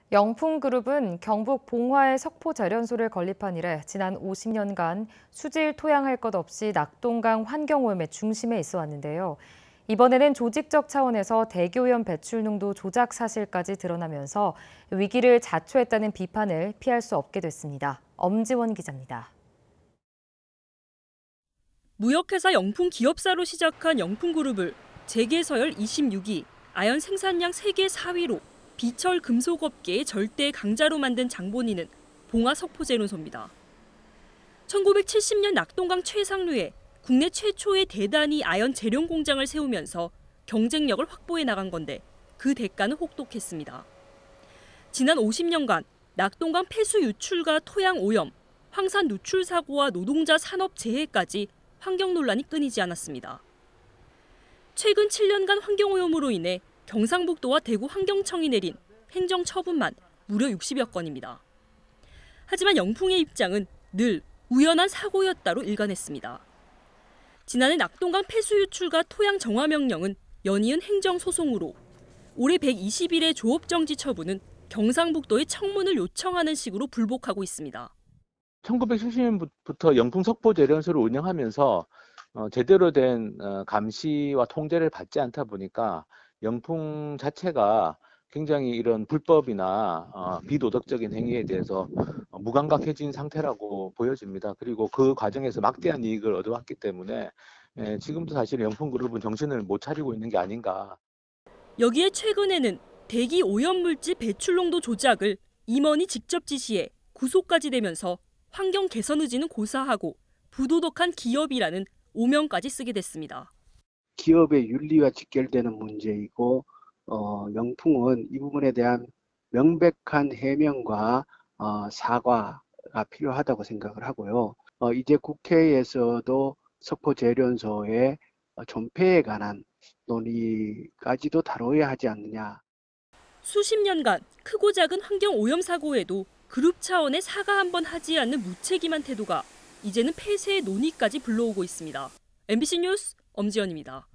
영풍그룹은 경북 봉화의 석포제련소를 건립한 이래 지난 50년간 수질 토양할 것 없이 낙동강 환경오염의 중심에 있어 왔는데요. 이번에는 조직적 차원에서 대기오염 배출 농도 조작 사실까지 드러나면서 위기를 자초했다는 비판을 피할 수 없게 됐습니다. 엄지원 기자입니다. 무역회사 영풍 기업사로 시작한 영풍그룹을 재계서열 26위, 아연 생산량 세계 4위로 비철 금속업계의 절대 강자로 만든 장본인은 봉화 석포제련소입니다. 1970년 낙동강 최상류에 국내 최초의 대단위 아연 재련 공장을 세우면서 경쟁력을 확보해 나간 건데 그 대가는 혹독했습니다. 지난 50년간 낙동강 폐수 유출과 토양 오염, 황산 누출 사고와 노동자 산업 재해까지 환경 논란이 끊이지 않았습니다. 최근 7년간 환경오염으로 인해 경상북도와 대구 환경청이 내린 행정처분만 무려 60여 건입니다. 하지만 영풍의 입장은 늘 우연한 사고였다로 일관했습니다. 지난해 낙동강 폐수 유출과 토양 정화 명령은 연이은 행정소송으로 올해 120일의 조업정지 처분은 경상북도의 청문을 요청하는 식으로 불복하고 있습니다. 1970년부터 영풍 석포제련소를 운영하면서 제대로 된 감시와 통제를 받지 않다 보니까 영풍 자체가 굉장히 이런 불법이나 비도덕적인 행위에 대해서 무감각해진 상태라고 보여집니다. 그리고 그 과정에서 막대한 이익을 얻어왔기 때문에 지금도 사실 영풍그룹은 정신을 못 차리고 있는 게 아닌가. 여기에 최근에는 대기 오염물질 배출 농도 조작을 임원이 직접 지시해 구속까지 되면서 환경 개선 의지는 고사하고 부도덕한 기업이라는 오명까지 쓰게 됐습니다. 기업의 윤리와 직결되는 문제이고 영풍은 이 부분에 대한 명백한 해명과 사과가 필요하다고 생각을 하고요. 이제 국회에서도 석포제련소의 존폐에 관한 논의까지도 다뤄야 하지 않느냐. 수십 년간 크고 작은 환경 오염 사고에도 그룹 차원의 사과 한번 하지 않는 무책임한 태도가 이제는 폐쇄의 논의까지 불러오고 있습니다. MBC 뉴스 엄지연입니다.